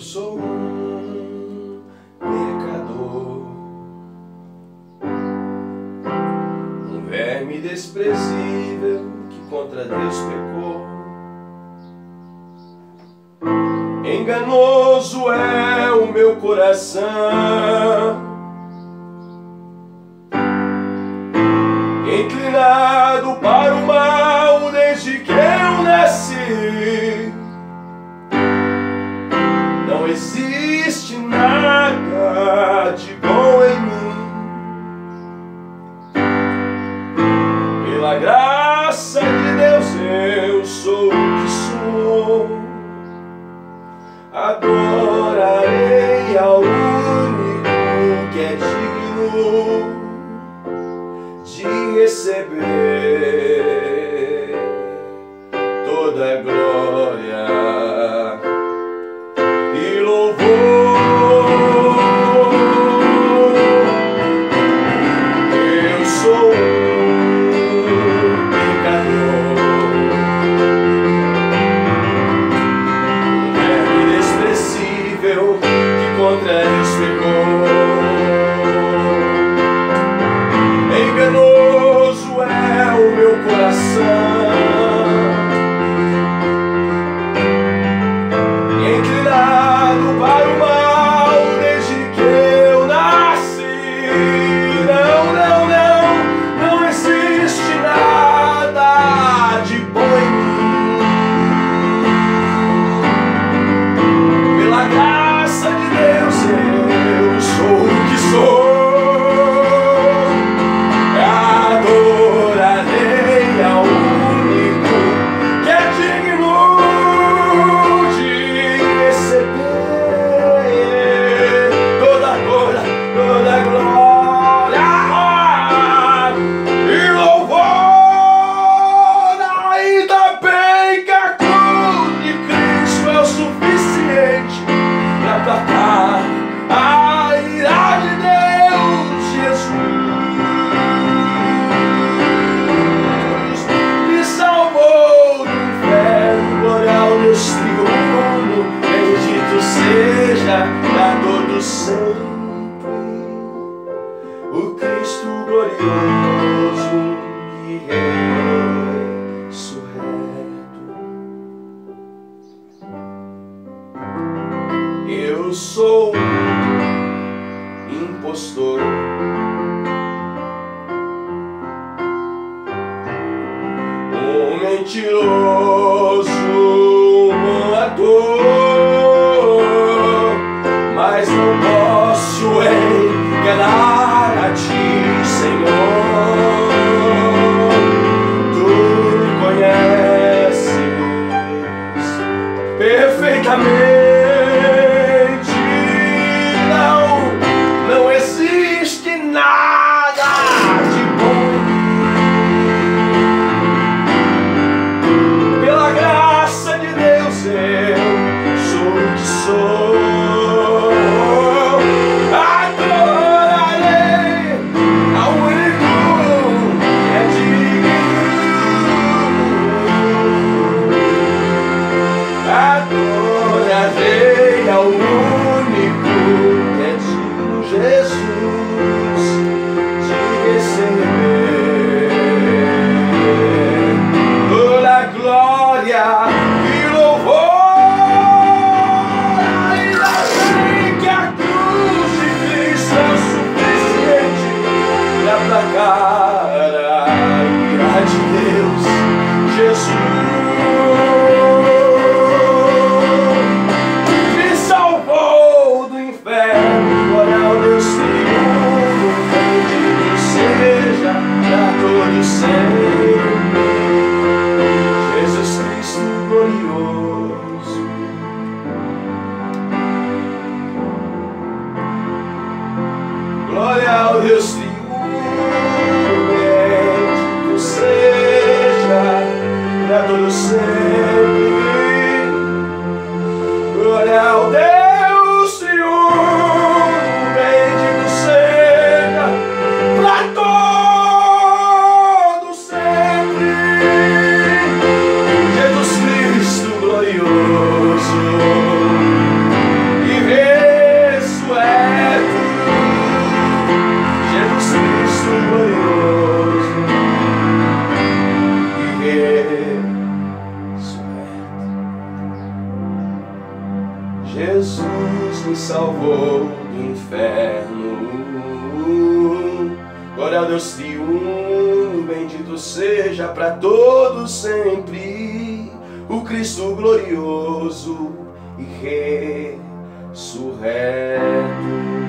sou um pecador, um verme desprezível que contra Deus pecou. Enganoso é o meu coração, inclinado para o mal desde que eu nasci. Não existe nada de bom em mim. Pela graça de Deus eu sou o que sou. Adorarei ao único que é digno de receber toda a glória e louvor. Eu sou um pecador, um verme desprezível que contra Deus pecou. Enganoso é o meu coração, inclinado para o mal desde que eu nasci. Não existe nada de bom em mim. Pela graça de Deus eu sou o que sou. Adorarei ao único que é digno de receber toda a glória e louvor. Ainda bem que a cruz de Cristo é o suficiente para placar a ira de Deus, Jesus me salvou do inferno. Glória ao Deus Triúno, bendito seja pra todos sempre o Cristo glorioso e ressurreto. Eu sou um impostor, um mentiroso, um ator, mas não posso enganar a ti, Senhor. Tu me conheces perfeitamente. Não existe nada de bom em mim. Pela graça de Deus eu sou o que sou. Adorarei ao único que é digno. Adorarei ao único que é digno, Jesus, de receber toda a glória e louvor. Ainda bem que a cruz de Cristo é o suficiente para placar a ira de Deus, Jesus me salvou do inferno. Glória ao Deus Triúno, bendito seja pra todos sempre Jesus Cristo glorioso. Glória ao Deus Triúno, bendito seja pra todos sempre. Glória ao Deus Triúno, bendito seja pra todos sempre Jesus Cristo glorioso. salvou do inferno. Glória a Deus triúno, bendito seja para todos sempre o Cristo glorioso e ressurreto.